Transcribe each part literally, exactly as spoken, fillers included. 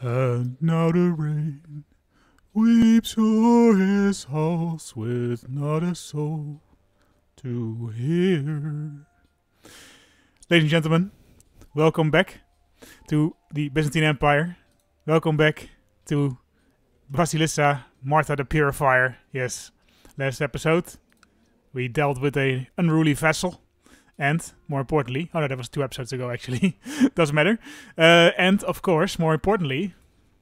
And now the rain weeps o'er his house with not a soul to hear. Ladies and gentlemen, welcome back to the Byzantine Empire. Welcome back to Basilissa, Martha the Purifier. Yes, last episode we dealt with a unruly vessel. And, more importantly, oh no, that was two episodes ago actually, doesn't matter. Uh, and, of course, more importantly,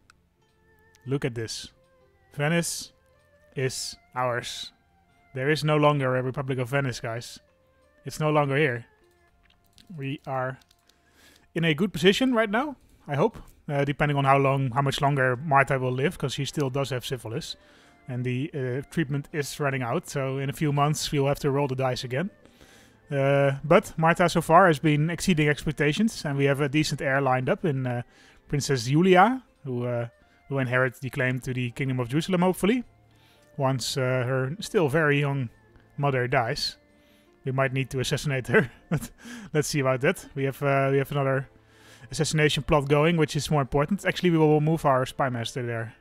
look at this. Venice is ours. There is no longer a Republic of Venice, guys. It's no longer here. We are in a good position right now, I hope. Uh, depending on how long, how much longer Martha will live, because she still does have syphilis. And the uh, treatment is running out, so in a few months we'll have to roll the dice again. Uh, but Martha so far has been exceeding expectations, and we have a decent heir lined up in uh, Princess Julia, who uh, will inherit the claim to the Kingdom of Jerusalem, hopefully. Once uh, her still very young mother dies, we might need to assassinate her. But let's see about that. We have uh, we have another assassination plot going, which is more important. Actually, we will move our spy master there.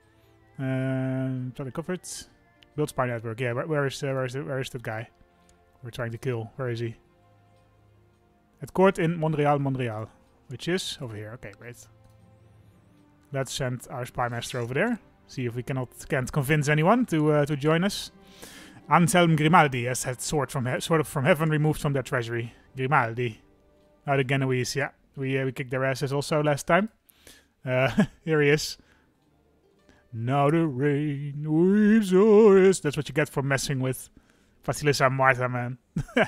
Um, uh, covered. Build spy network. Yeah, where, where is uh, where is the, where is that guy? We're trying to kill. Where is he? At court in Montreal, Montreal. Which is over here. Okay, great. Let's send our spy master over there. See if we cannot can't convince anyone to uh, to join us. Anselm Grimaldi has had sword from he sword from heaven removed from their treasury. Grimaldi. Now the Genoese, yeah. We uh, we kicked their asses also last time. Uh, here he is. Now the rain weeps o'er us. That's what you get for messing with Basilissa Martha, man.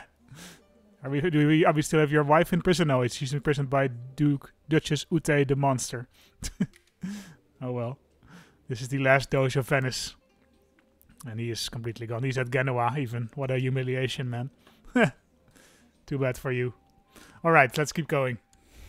are we do we are we still have your wife in prison? No, she's imprisoned by Duke Duchess Ute the Monster. Oh well. This is the last Doge of Venice. And he is completely gone. He's at Genoa even. What a humiliation, man. Too bad for you. Alright, let's keep going.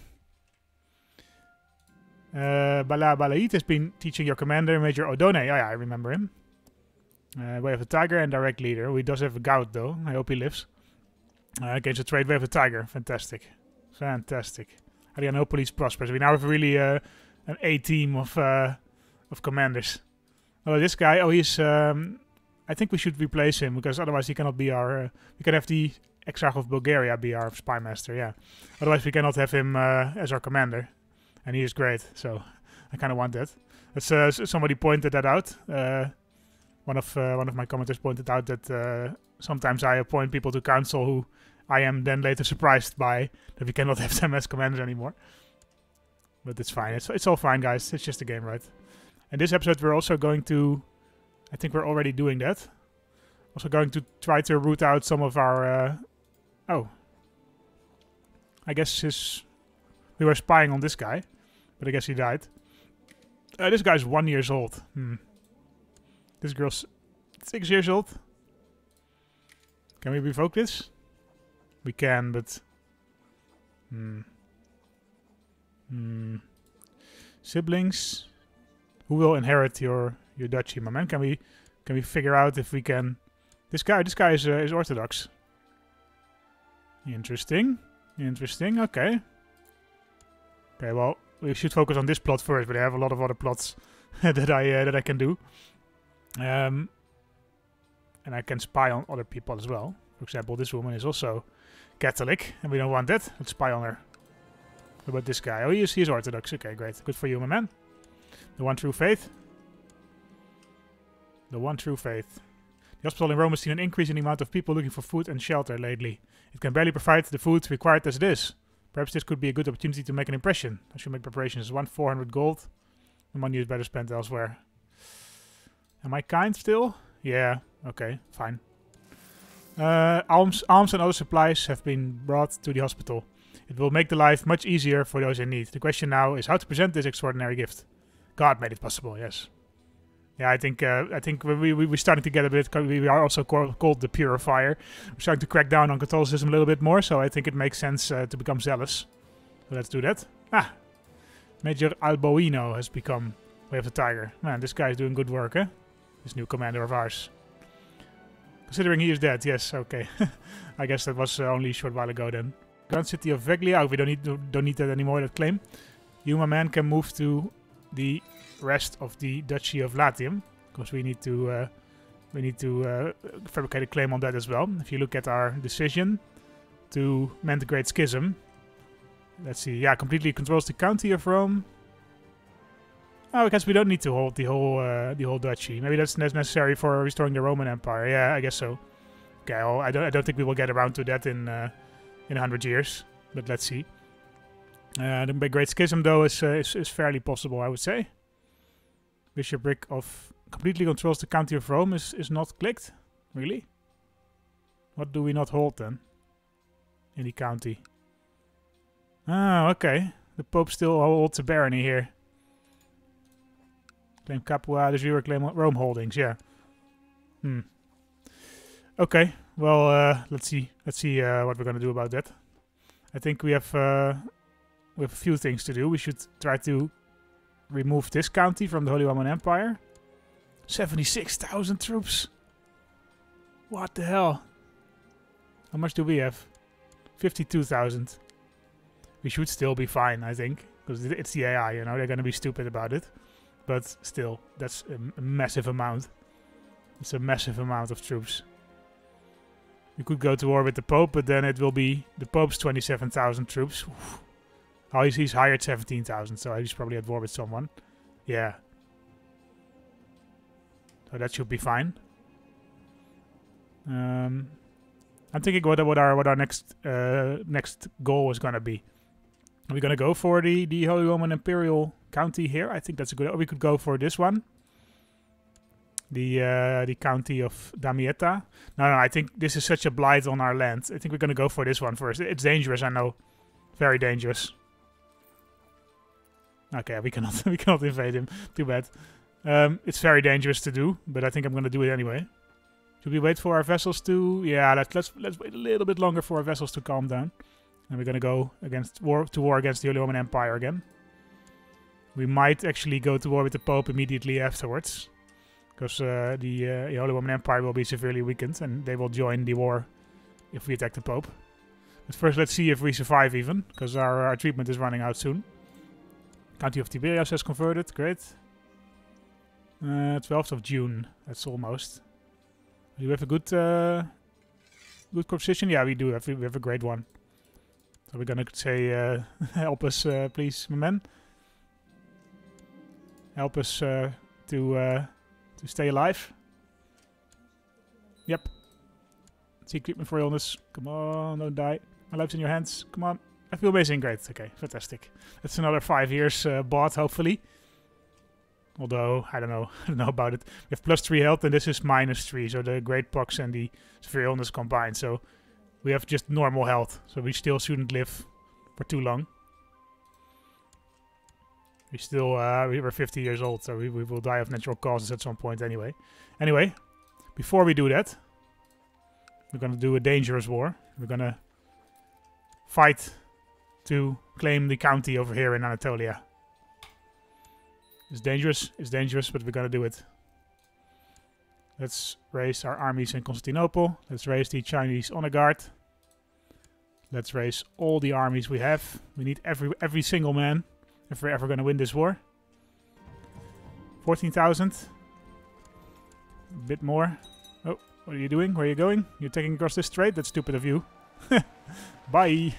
Uh, Bala Balaid has been teaching your commander, Major Odone. Oh yeah, I remember him. Uh, Way of the Tiger and Direct Leader. He does have a gout though. I hope he lives. Uh, against the trade Way of the Tiger. Fantastic. Fantastic. Adrianopolis prospers. We now have really uh, an A-team of uh, of commanders. Oh, this guy. Oh, he's... Um, I think we should replace him, because otherwise he cannot be our... Uh, we can have the Exarch of Bulgaria be our spy master, yeah. Otherwise we cannot have him uh, as our commander. And he is great, so I kind of want that. That's, uh, somebody pointed that out. Uh, one of uh, one of my commenters pointed out that uh, sometimes I appoint people to council who I am then later surprised by that we cannot have them as commanders anymore. But it's fine. It's it's all fine, guys. It's just a game, right? And this episode we're also going to... I think we're already doing that. Also going to try to root out some of our... Uh, oh. I guess his... We were spying on this guy. But I guess he died. Uh, this guy's one years old. Hmm. This girl's six years old. Can we revoke this? We can, but... Hmm. Hmm. Siblings... Who will inherit your your duchy, my man? Can we can we figure out if we can? This guy, this guy is uh, is Orthodox. Interesting, interesting. Okay. Okay. Well, we should focus on this plot first, but I have a lot of other plots that I uh, that I can do. Um, and I can spy on other people as well. For example, this woman is also Catholic, and we don't want that. Let's spy on her. What about this guy? Oh, he is he is Orthodox. Okay, great. Good for you, my man. The one true faith. The one true faith. The hospital in Rome has seen an increase in the amount of people looking for food and shelter lately. It can barely provide the food required as it is. Perhaps this could be a good opportunity to make an impression. I should make preparations. One four hundred gold. The money is better spent elsewhere. Am I kind still? Yeah. Okay. Fine. Uh, alms, alms and other supplies have been brought to the hospital. It will make the life much easier for those in need. The question now is how to present this extraordinary gift. God made it possible, yes. Yeah, I think uh, I think we, we, we're starting to get a bit... We are also call, called the Purifier. We're starting to crack down on Catholicism a little bit more, so I think it makes sense uh, to become zealous. So let's do that. Ah! Major Alboino has become Way of the Tiger. Man, this guy is doing good work, eh? This new commander of ours. Considering he is dead, yes, okay. I guess that was uh, only a short while ago then. Grand City of Veglia. Oh, we don't need, don't need that anymore, that claim. You, my man, can move to the rest of the Duchy of Latium, because we need to uh, we need to uh, fabricate a claim on that as well. If you look at our decision to mend the Great Schism, let's see, yeah, completely controls the county of Rome. Oh, I guess we don't need to hold the whole uh, the whole duchy. Maybe that's necessary for restoring the Roman Empire. Yeah, I guess so. Okay, well, I don't I don't think we will get around to that in uh, in a hundred years, but let's see. Uh, the Great Schism, though, is, uh, is is fairly possible, I would say. Bishopric of completely controls the county of Rome is is not clicked. Really? What do we not hold then? In the county. Ah, okay. The Pope still holds a barony here. Claim Capua, de Jure, claim Rome holdings. Yeah. Hmm. Okay. Well, uh, let's see. Let's see uh, what we're gonna do about that. I think we have uh, we have a few things to do. We should try to remove this county from the Holy Roman Empire. Seventy-six thousand troops. What the hell? How much do we have? Fifty-two thousand. We should still be fine, I think, because it's the A I. You know, they're gonna be stupid about it. But still, that's a, a massive amount. It's a massive amount of troops. We could go to war with the Pope, but then it will be the Pope's twenty-seven thousand troops. Oof. Oh, he's, he's hired seventeen thousand, so he's probably at war with someone. Yeah. So that should be fine. Um, I'm thinking what what our what our next uh, next goal is gonna be. Are we gonna go for the the Holy Roman Imperial county here? I think that's a good. Or we could go for this one. The uh, the county of Damietta. No, no, I think this is such a blight on our land. I think we're gonna go for this one first. It's dangerous, I know, very dangerous. Okay, we cannot we cannot invade him. Too bad. Um, it's very dangerous to do, but I think I'm gonna do it anyway. Should we wait for our vessels to? Yeah, let's let's let's wait a little bit longer for our vessels to calm down, and we're gonna go against war to war against the Holy Roman Empire again. We might actually go to war with the Pope immediately afterwards, because uh, the, uh, the Holy Roman Empire will be severely weakened, and they will join the war if we attack the Pope. But first, let's see if we survive even, because our, our treatment is running out soon. County of Tiberias has converted, great. Uh, twelfth of June, that's almost. Do we have a good, uh, good position? Yeah, we do. Have, we have a great one. So we're gonna say, uh, help us, uh, please, my men. Help us uh, to uh, to stay alive. Yep. Seek treatment for illness. Come on, don't die. My life's in your hands. Come on. I feel amazing. Great. Okay, fantastic. That's another five years uh, bought, hopefully. Although, I don't know. I don't know about it. We have plus three health, and this is minus three. So the Great Pox and the Severe Illness combined. So we have just normal health. So we still shouldn't live for too long. We still, uh, we were fifty years old, so we, we will die of natural causes at some point anyway. Anyway, before we do that, we're gonna do a dangerous war. We're gonna fight to claim the county over here in Anatolia. It's dangerous, it's dangerous, but we're gonna do it. Let's raise our armies in Constantinople. Let's raise the Chinese honor guard. Let's raise all the armies we have. We need every every single man if we're ever going to win this war. fourteen thousand. A bit more. Oh, what are you doing? Where are you going? You're taking across this strait? That's stupid of you. Bye.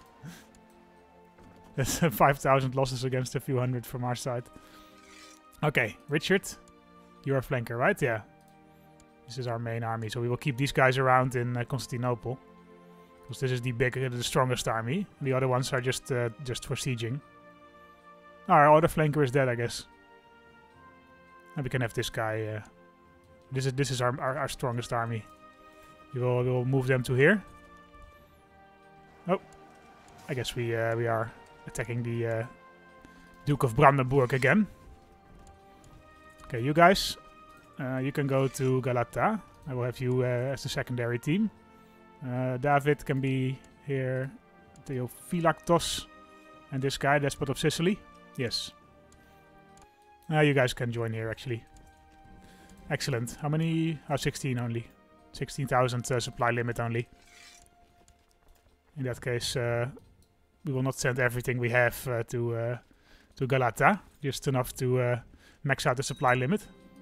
That's five thousand losses against a few hundred from our side. Okay, Richard. You're a flanker, right? Yeah. This is our main army, so we will keep these guys around in uh, Constantinople. Because this is the bigger, the strongest army. The other ones are just uh, just for sieging. Our other flanker is dead, I guess. And we can have this guy. Uh, this is this is our, our our strongest army. We will we will move them to here. Oh, I guess we uh, we are attacking the uh, Duke of Brandenburg again. Okay, you guys, uh, you can go to Galata. I will have you uh, as the secondary team. Uh, David can be here. Theophylactos and this guy, Despot of Sicily. Yes. Uh, you guys can join here, actually. Excellent. How many? Oh, sixteen only. sixteen thousand uh, supply limit only. In that case, uh, we will not send everything we have uh, to uh, to Galata, just enough to uh, max out the supply limit.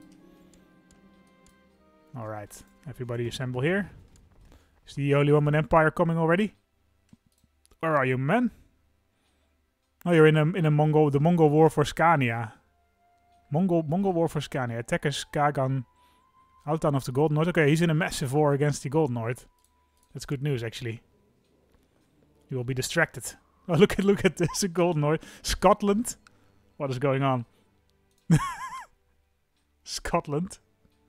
Alright, everybody assemble here. Is the Holy Roman Empire coming already? Where are you, man? Oh, you're in a in a Mongol the Mongol War for Scania. Mongol Mongol War for Scania. Attackers Kagan, Altan of the Golden North. Okay, he's in a massive war against the Golden North. That's good news, actually. You will be distracted. Oh, look at look at this, the Golden North. Scotland. What is going on? Scotland.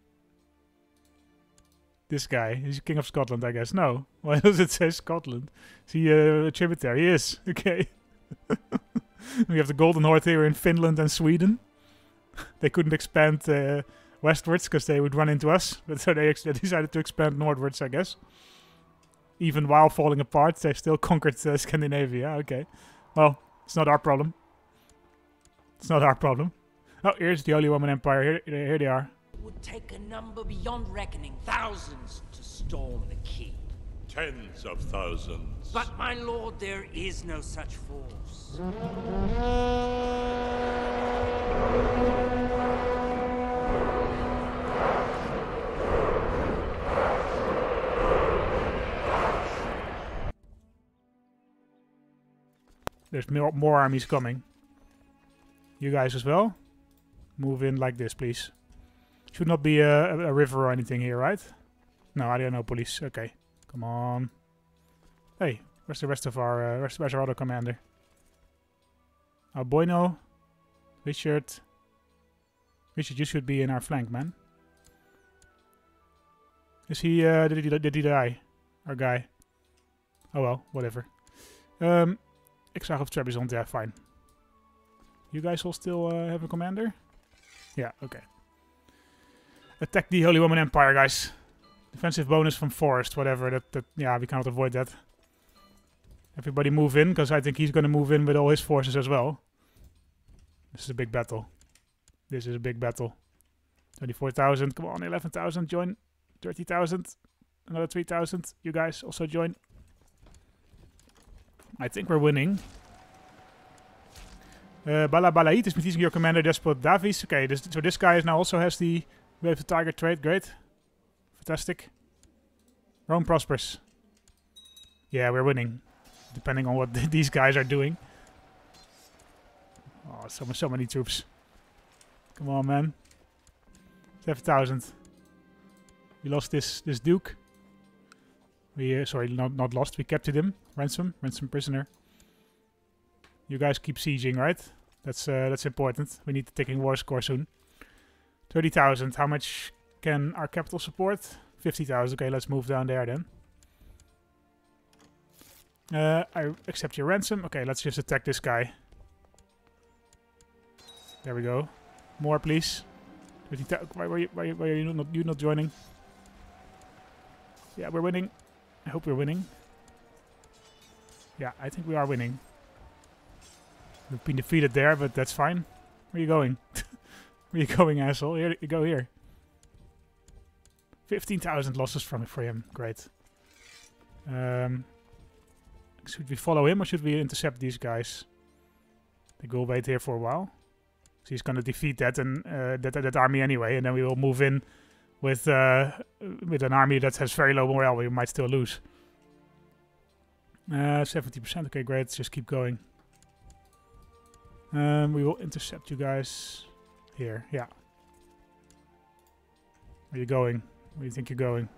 This guy, he's king of Scotland, I guess. No, why does it say Scotland? Is he uh, a tributary? He is. Okay. We have the Golden North here in Finland and Sweden. They couldn't expand uh, westwards because they would run into us, but so they decided to expand northwards, I guess. Even while falling apart, they still conquered uh, Scandinavia. Okay, well, it's not our problem. It's not our problem. Oh, here's the Holy Roman Empire. Here, here they are. It would take a number beyond reckoning, thousands to storm the keep. Tens of thousands. But, my lord, there is no such force. There's more, more armies coming. You guys as well? Move in like this, please. Should not be a, a, a river or anything here, right? No, I don't know, police. Okay, come on. Hey, where's the rest of our, uh, where's, where's our other commander? Oh, Bueno. Richard. Richard, you should be in our flank, man. Is he, uh, did he, did he die? Our guy. Oh well, whatever. Um, Exarch of Trebizond, yeah, fine. You guys all still uh, have a commander? Yeah, okay. Attack the Holy Roman Empire, guys. Defensive bonus from forest, whatever. That, that, yeah, we cannot avoid that. Everybody move in, because I think he's going to move in with all his forces as well. This is a big battle. This is a big battle. twenty-four thousand, come on, eleven thousand, join. thirty thousand, another three thousand. You guys also join. I think we're winning. Uh, Bala Balait is meeting your commander, Despot Davis. Okay, this, so this guy is now also has the we have the tiger trait. Great, fantastic. Rome prospers. Yeah, we're winning, depending on what th these guys are doing. Oh, so so many troops. Come on, man. Seven thousand. We lost this this duke. We uh, sorry, not not lost. We captured him. Ransom, ransom prisoner. You guys keep sieging, right? That's uh, that's important. We need the ticking war score soon. Thirty thousand. How much can our capital support? Fifty thousand. Okay, let's move down there then. Uh, I accept your ransom. Okay, let's just attack this guy. There we go. More, please. Why were you? Why, why are you not you not joining? Yeah, we're winning. I hope we're winning. Yeah, I think we are winning. We've been defeated there, but that's fine. Where are you going? Where are you going, asshole? Here you go here. fifteen thousand losses from for him. Great. Um, should we follow him or should we intercept these guys? I think we'll wait here for a while. So he's going to defeat that and uh, that, that that army anyway, and then we will move in with uh, with an army that has very low morale. We might still lose. Uh, seventy percent. Okay, great. Let's just keep going. Um, we will intercept you guys here. Yeah. Where are you going? Where do you think you're going?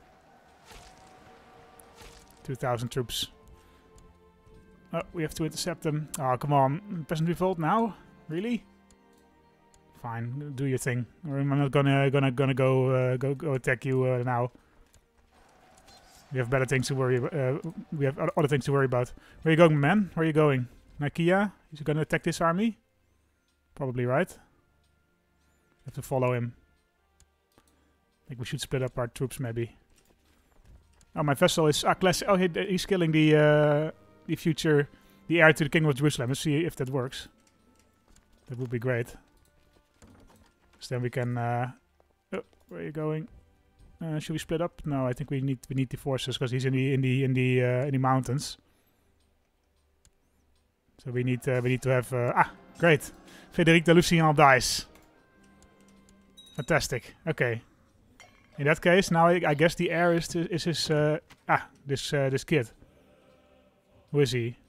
two thousand troops. Oh, we have to intercept them. Oh, come on. Peasant revolt now? Really? Fine, do your thing. I'm not gonna gonna gonna go uh, go go attack you uh, now. We have better things to worry. Uh, we have other things to worry about. Where are you going, man? Where are you going? Nakia? Is he gonna attack this army? Probably, right? Have to follow him. I think we should split up our troops, maybe. Oh, my vessel is ah, class. Oh, he, he's killing the uh, the future, the heir to the Kingdom of Jerusalem. Let's see if that works. That would be great. So then we can. Uh, oh, where are you going? Uh, should we split up? No, I think we need we need the forces because he's in the in the in the uh, in the mountains. So we need uh, we need to have uh, ah Great. Frederic de Lucian dies. Fantastic. Okay. In that case, now I, I guess the heir is to, is his uh, ah this uh, this kid. Who is he?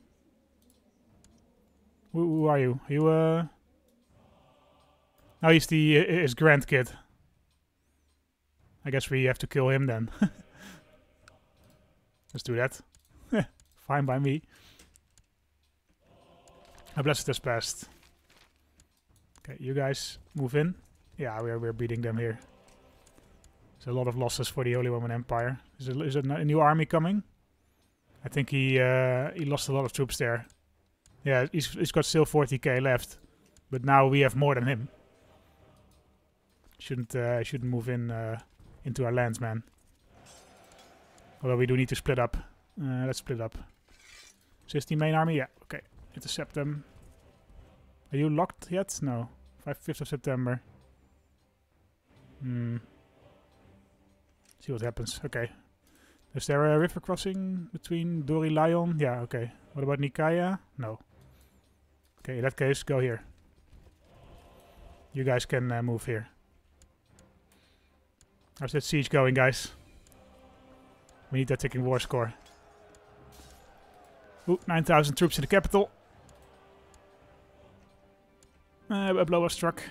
Who, who are you? Are you uh? No, he's the uh, his grandkid. I guess we have to kill him then. Let's do that. Fine by me. A blessed has passed. Okay, you guys move in. Yeah, we're we're beating them here. There's a lot of losses for the Holy Roman Empire. Is it is it a new army coming? I think he uh, he lost a lot of troops there. Yeah, he's he's got still forty K left, but now we have more than him. Shouldn't uh, shouldn't move in uh, into our lands, man. Although we do need to split up. Uh, let's split up. Is this the main army? Yeah. Okay. Intercept them. Are you locked yet? No. fifth of September. Hmm. See what happens. Okay. Is there a river crossing between Dori Lion? Yeah, okay. What about Nikaya? No. Okay, in that case, go here. You guys can uh, move here. How's that siege going, guys? We need that ticking war score. Ooh, nine thousand troops in the capital. Uh, a blow was struck.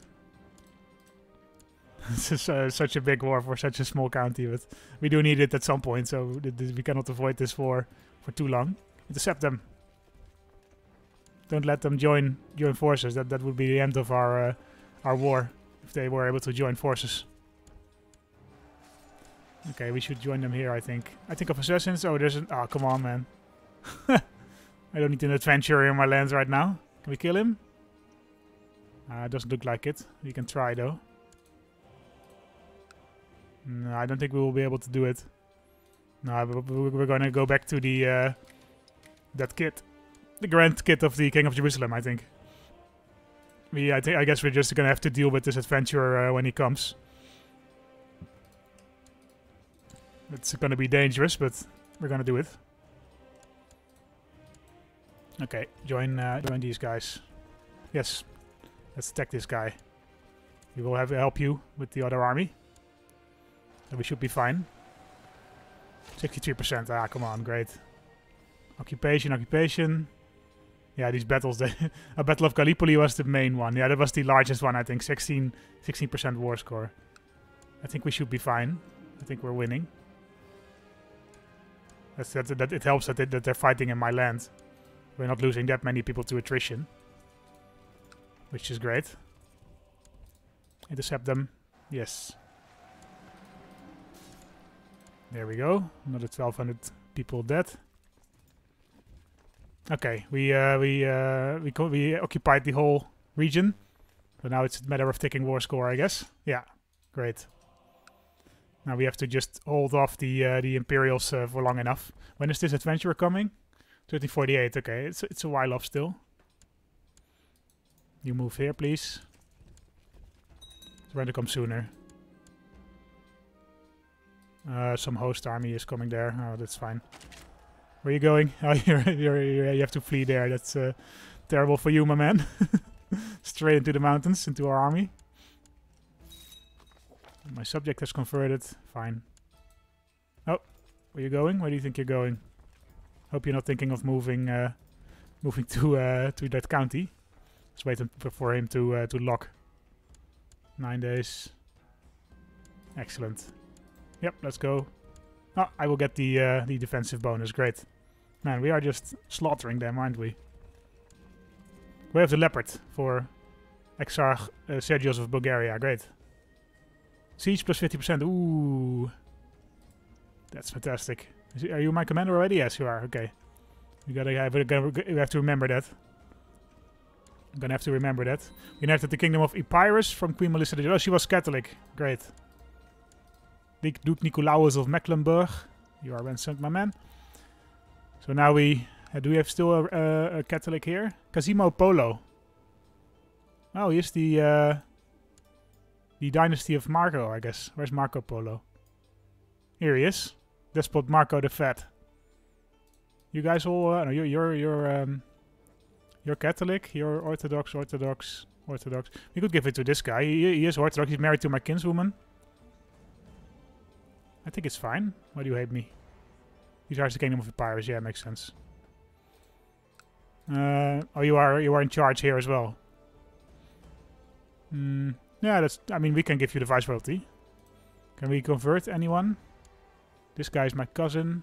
This is uh, such a big war for such a small county, but we do need it at some point, so th th we cannot avoid this war for too long. Intercept them. Don't let them join join forces. That that would be the end of our uh, our war if they were able to join forces. Okay, we should join them here. I think. I think of assassins. Oh, there's an. Oh, come on, man. I don't need an adventurer in my lands right now. Can we kill him? Uh, doesn't look like it. We can try though. No, I don't think we will be able to do it. No, we're gonna go back to the uh, that kid, the grand kid of the King of Jerusalem. I think. We, I think, I guess we're just gonna have to deal with this adventurer uh, when he comes. It's gonna be dangerous, but we're gonna do it. Okay, join uh, join these guys. Yes, let's attack this guy. We will have to help you with the other army. So we should be fine. sixty-three percent. Ah, come on, great. Occupation, occupation. Yeah, these battles. The a Battle of Gallipoli was the main one. Yeah, that was the largest one, I think. sixteen percent war score. I think we should be fine. I think we're winning. That's, that, that, it helps that, they, that they're fighting in my land. We're not losing that many people to attrition. Which is great. Intercept them. Yes. There we go. Another twelve hundred people dead. Okay, we uh, we uh, we co we occupied the whole region, so now it's a matter of taking war score, I guess. Yeah, great. Now we have to just hold off the uh, the Imperials uh, for long enough. When is this adventurer coming? thirteen forty-eight. Okay, it's it's a while off still. You move here, please. It's going to come sooner. Uh, some host army is coming there. Oh, that's fine. Where are you going? Oh, you're, you're, you're, you have to flee there. That's uh, terrible for you, my man. Straight into the mountains, into our army. My subject has converted. Fine. Oh, where are you going? Where do you think you're going? Hope you're not thinking of moving, uh, moving to uh, to that county. Just waiting for him to uh, to lock. Nine days. Excellent. Yep, let's go. Oh, I will get the uh, the defensive bonus. Great. Man, we are just slaughtering them, aren't we? We have the leopard for Exarch uh, Sergios of Bulgaria. Great. Siege plus fifty percent. Ooh. That's fantastic. Is, are you my commander already? Yes, you are. Okay. We gotta have, we have to remember that. I'm gonna have to remember that. We inherited the kingdom of Epirus from Queen Melissa the... Oh, she was Catholic. Great. Duke Nicolaus of Mecklenburg. You are ransomed, my man. So now we... Uh, do we have still a, a, a Catholic here? Cosimo Polo. Oh, here's the... Uh, the dynasty of Marco, I guess. Where's Marco Polo? Here he is. Despot Marco the Fat. You guys all... Uh, no, you're... You're... You're, um, You're Catholic, you're Orthodox, Orthodox, Orthodox. We could give it to this guy. He, he is Orthodox. He's married to my kinswoman. I think it's fine. Why do you hate me? He charges the Kingdom of Epirus. Yeah, makes sense. Uh, oh, you are you are in charge here as well. Hmm. Yeah, that's. I mean, we can give you the viceroyalty. Can we convert anyone? This guy is my cousin.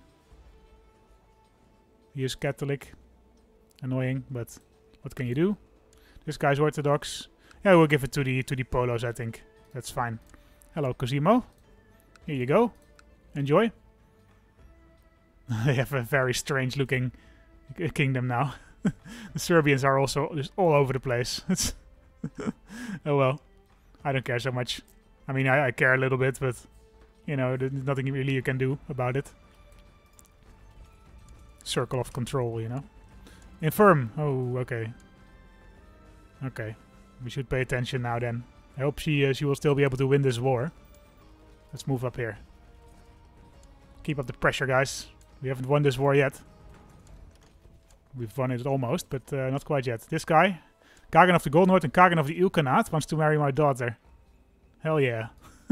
He is Catholic. Annoying, but what can you do? This guy's Orthodox. Yeah, we'll give it to the to the Polos. I think that's fine. Hello, Cosimo. Here you go. Enjoy. They have a very strange-looking kingdom now. The Serbians are also just all over the place. Oh well, I don't care so much. I mean, I, I care a little bit, but you know, there's nothing really you can do about it. Circle of control, you know. Infirm. Oh, okay. Okay, we should pay attention now. Then I hope she uh, she will still be able to win this war. Let's move up here. Keep up the pressure, guys. We haven't won this war yet. We've won it almost, but uh, not quite yet. This guy, Kagan of the Golden and Kagan of the Ilkhanate, wants to marry my daughter. Hell yeah.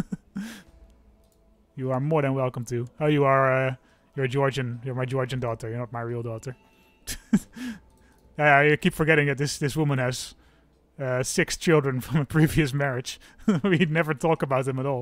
You are more than welcome to. Oh, you are uh, you're Georgian. You're my Georgian daughter. You're not my real daughter. I keep forgetting that this this woman has uh, six children from a previous marriage. We never talk about them at all.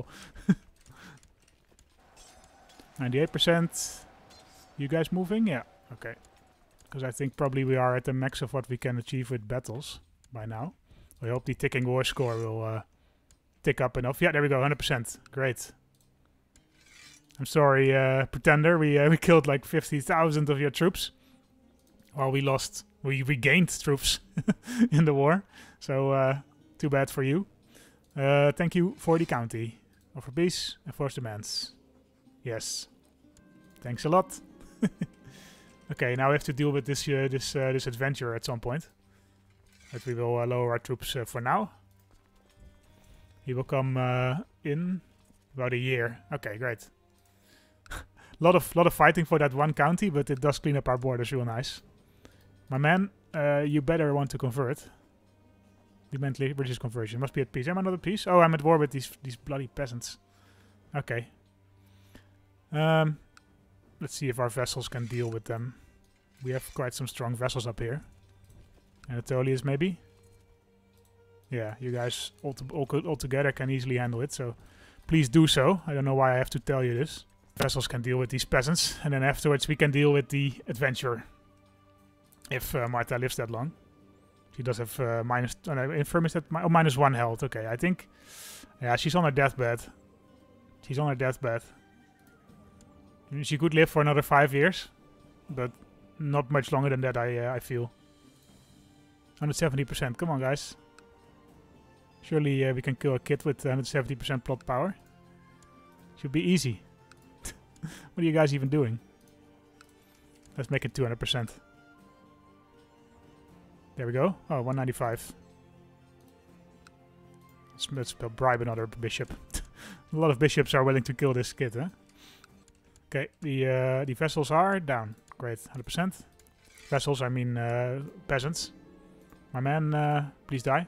ninety-eight percent. You guys moving? Yeah. Okay. Because I think probably we are at the max of what we can achieve with battles by now. I hope the ticking war score will uh, tick up enough. Yeah, there we go. one hundred percent. Great. I'm sorry, uh, Pretender. We uh, we killed like fifty thousand of your troops. While we lost, we regained troops in the war. So, uh, too bad for you. Uh, thank you for the county. Offer peace, enforce demands. Yes. Thanks a lot. Okay, now we have to deal with this uh, this uh, this adventure at some point. But we will uh, lower our troops uh, for now. He will come uh, in about a year. Okay, great. lot of lot of fighting for that one county, but it does clean up our borders real nice. My man, uh, you better want to convert. You meant religious conversion. Must be at peace. Am I not at peace? Oh, I'm at war with these these bloody peasants. Okay. Um, let's see if our vessels can deal with them. We have quite some strong vessels up here. Anatolius, maybe? Yeah, you guys all, to, all, all together can easily handle it, so please do so. I don't know why I have to tell you this. Vessels can deal with these peasants, and then afterwards we can deal with the adventurer. If uh, Marta lives that long. She does have uh, minus... Oh, no, infirm is that... Mi oh, minus one health. Okay, I think... Yeah, she's on her deathbed. She's on her deathbed. She could live for another five years. But not much longer than that, I, uh, I feel. one hundred seventy percent. Come on, guys. Surely uh, we can kill a kid with one hundred seventy percent plot power. Should be easy. What are you guys even doing? Let's make it two hundred percent. There we go. Oh, one ninety-five. Let's, let's bribe another bishop. A lot of bishops are willing to kill this kid, huh? Okay, the uh, the vessels are down. Great, one hundred percent. Vessels, I mean uh, peasants. My man, uh, please die.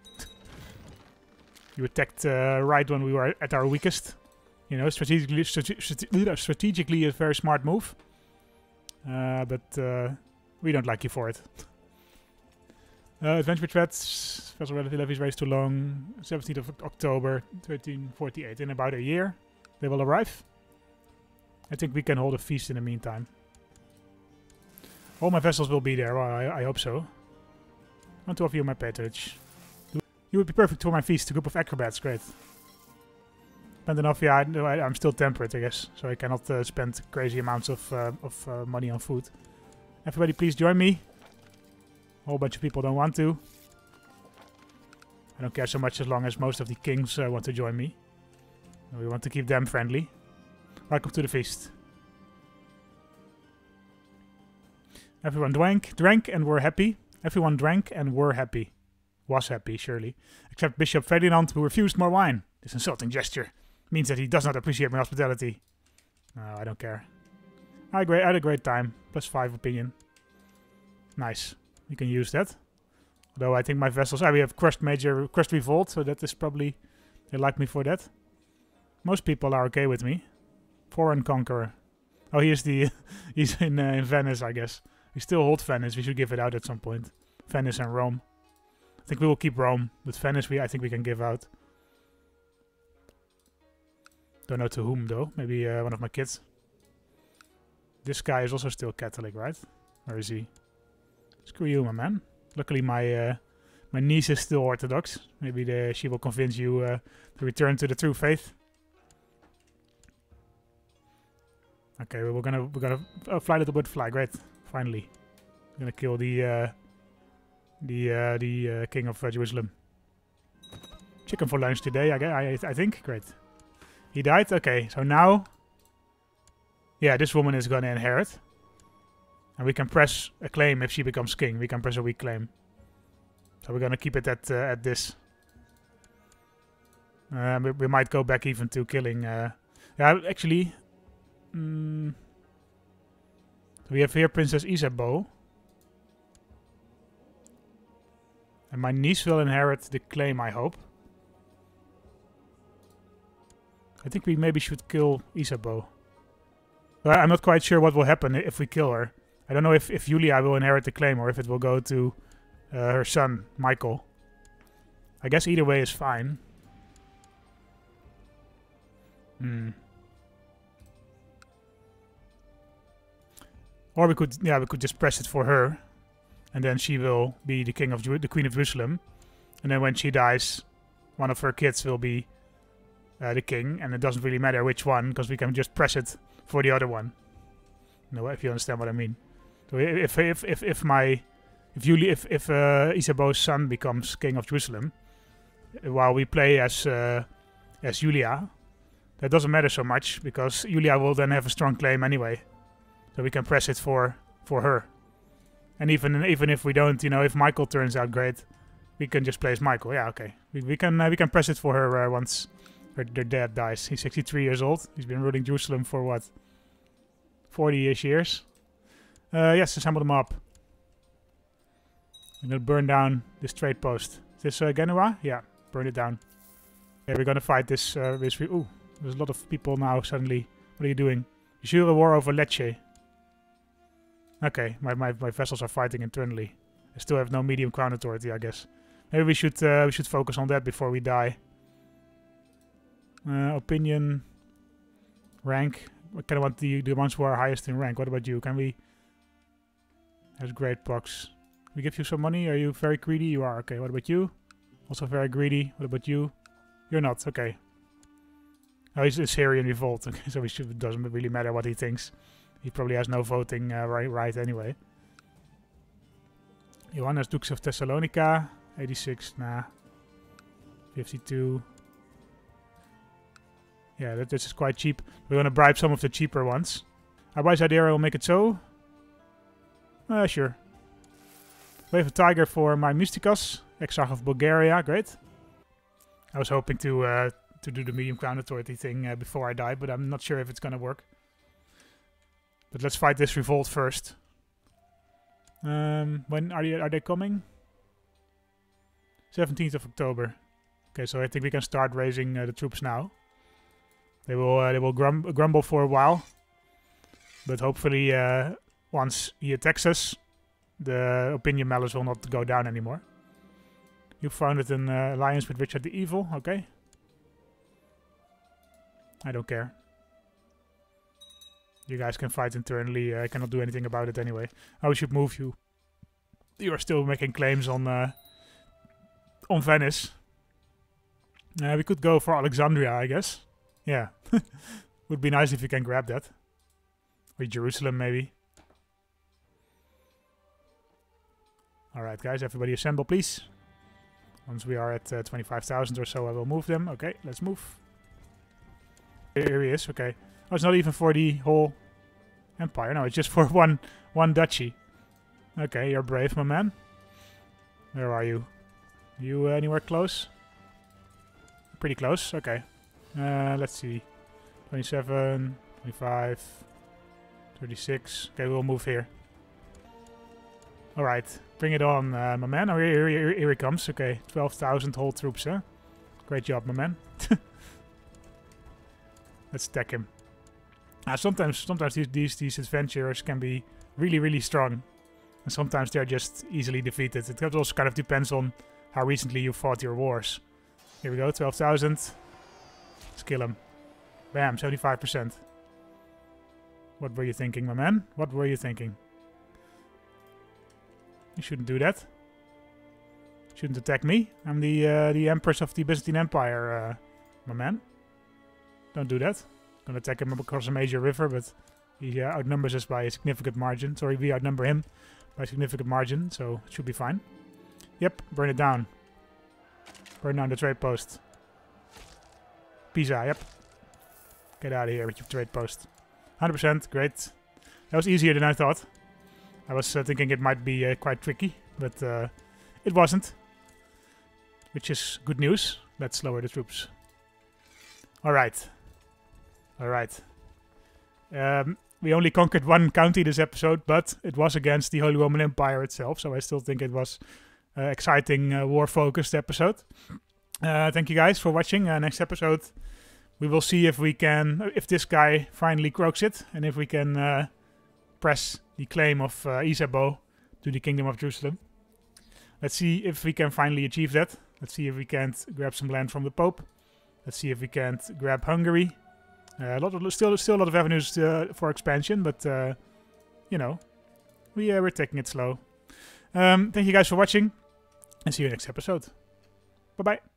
You attacked uh, right when we were at our weakest. You know, strategically, strate strate strategically a very smart move. Uh, but uh, we don't like you for it. Uh, adventure threats, vessel relative levies raised too long. seventeenth of October, thirteen forty-eight. In about a year, they will arrive. I think we can hold a feast in the meantime. All my vessels will be there. Well, I, I hope so. I want to offer you my patronage. You would be perfect for my feast. A group of acrobats, great. Spend enough, yeah. I, I'm still temperate, I guess, so I cannot uh, spend crazy amounts of uh, of uh, money on food. Everybody, please join me. A whole bunch of people don't want to. I don't care so much as long as most of the kings uh, want to join me. We want to keep them friendly. Welcome to the feast. Everyone drank, drank and were happy. Everyone drank and were happy. Was happy, surely. Except Bishop Ferdinand, who refused more wine. This insulting gesture means that he does not appreciate my hospitality. No, I don't care. I, I had a great time. Plus five opinion. Nice. You can use that. Although I think my vessels... Ah, we have Crushed Major, Crushed Revolt, so that is probably... They like me for that. Most people are okay with me. Foreign Conqueror. Oh, he's the... he's in, uh, in Venice, I guess. We still hold Venice. We should give it out at some point. Venice and Rome. I think we will keep Rome. But Venice, we I think we can give out. Don't know to whom, though. Maybe uh, one of my kids. This guy is also still Catholic, right? Or is he? Screw you, my man. Luckily, my uh, my niece is still Orthodox. Maybe the, she will convince you uh, to return to the true faith. Okay, we're gonna we're gonna oh, fly little bird fly. Great, finally, we're gonna kill the uh, the uh, the uh, king of uh, Jerusalem. Chicken for lunch today. I I I think. Great. He died. Okay, so now, yeah, this woman is gonna inherit. And we can press a claim if she becomes king. We can press a weak claim. So we're gonna keep it at uh, at this. Uh, we, we might go back even to killing. Uh, yeah, actually, mm, we have here Princess Isabeau, and my niece will inherit the claim. I hope. I think we maybe should kill Isabeau. Well, I'm not quite sure what will happen if we kill her. I don't know if, if Julia will inherit the claim or if it will go to uh, her son, Michael. I guess either way is fine. Hmm. Or we could, yeah, we could just press it for her. And then she will be the king of Jeru the queen of Jerusalem. And then when she dies, one of her kids will be uh, the king. And it doesn't really matter which one, because we can just press it for the other one. No, if you understand what I mean. So if if if if my if you if if uh, Isabeau's son becomes king of Jerusalem, while we play as uh, as Julia, that doesn't matter so much because Julia will then have a strong claim anyway, so we can press it for for her. And even even if we don't, you know, if Michael turns out great, we can just play as Michael. Yeah, okay, we we can uh, we can press it for her uh, once her, her dad dies. He's sixty-three years old. He's been ruling Jerusalem for what? forty-ish years. Uh, yes, assemble them up. I'm gonna burn down this trade post. Is this uh, Genoa? Yeah, burn it down. Okay, we're gonna fight this. Uh, this ooh, there's a lot of people now suddenly. What are you doing? You should a war over Lecce. Okay, my, my my vessels are fighting internally. I still have no medium crown authority, I guess. Maybe we should uh, we should focus on that before we die. Uh, opinion, rank. I kind of want the the ones who are highest in rank. What about you? Can we? That's great, Pox. We give you some money. Are you very greedy? You are. Okay. What about you? Also very greedy. What about you? You're not. Okay. Oh, he's a Syrian revolt. Okay, so we should, it doesn't really matter what he thinks. He probably has no voting uh, right, right anyway. Johannes, Dukes of Thessalonica. eighty-six. Nah. fifty-two. Yeah, that, this is quite cheap. We're gonna bribe some of the cheaper ones. Otherwise, Idea will make it so. Uh, sure. Wave a tiger for my Mystikos, Exarch of Bulgaria. Great. I was hoping to uh, to do the medium crown authority thing uh, before I die, but I'm not sure if it's gonna work. But let's fight this revolt first. Um, when are they, are they coming? seventeenth of October. Okay, so I think we can start raising uh, the troops now. They will uh, they will grum grumble for a while, but hopefully uh, once he attacks us, the opinion malice will not go down anymore. You founded an uh, alliance with Richard the Evil, okay? I don't care. You guys can fight internally. Uh, I cannot do anything about it anyway. I should move you. You are still making claims on uh, on Venice. Uh, we could go for Alexandria, I guess. Yeah, would be nice if you can grab that. Or Jerusalem, maybe. Alright, guys, everybody assemble, please. Once we are at uh, twenty-five thousand or so, I will move them. Okay, let's move. Here he is, okay. Oh, it's not even for the whole empire. No, it's just for one one duchy. Okay, you're brave, my man. Where are you? You uh, anywhere close? Pretty close, okay. Uh, let's see. twenty-seven, twenty-five, thirty-six. Okay, we'll move here. Alright. Bring it on, uh, my man. Oh, here, here, here he comes. Okay, twelve thousand whole troops, huh? Great job, my man. Let's attack him. Uh, sometimes sometimes these, these, these adventurers can be really, really strong. And sometimes they're just easily defeated. It also kind of depends on how recently you fought your wars. Here we go, twelve thousand. Let's kill him. Bam, seventy-five percent. What were you thinking, my man? What were you thinking? You shouldn't do that. Shouldn't attack me. I'm the uh, the Empress of the Byzantine Empire, uh, my man. Don't do that. Gonna attack him across a major river, but he uh, outnumbers us by a significant margin. Sorry, we outnumber him by a significant margin, so it should be fine. Yep, burn it down. Burn down the trade post. Pisa, yep. Get out of here with your trade post. one hundred percent, great. That was easier than I thought. I was uh, thinking it might be uh, quite tricky, but uh, it wasn't. Which is good news. Let's lower the troops. Alright. Alright. Um, we only conquered one county this episode, but it was against the Holy Roman Empire itself, so I still think it was an uh, exciting uh, war-focused episode. Uh, thank you guys for watching. Uh, next episode, we will see if we can, if this guy finally croaks it, and if we can uh, press the claim of uh, Isabeau to the Kingdom of Jerusalem. Let's see if we can finally achieve that. Let's see if we can't grab some land from the Pope. Let's see if we can't grab Hungary. Uh, a lot of, still, still a lot of avenues uh, for expansion, but uh, you know, we uh, we're taking it slow. Um, thank you guys for watching, and see you next episode. Bye bye.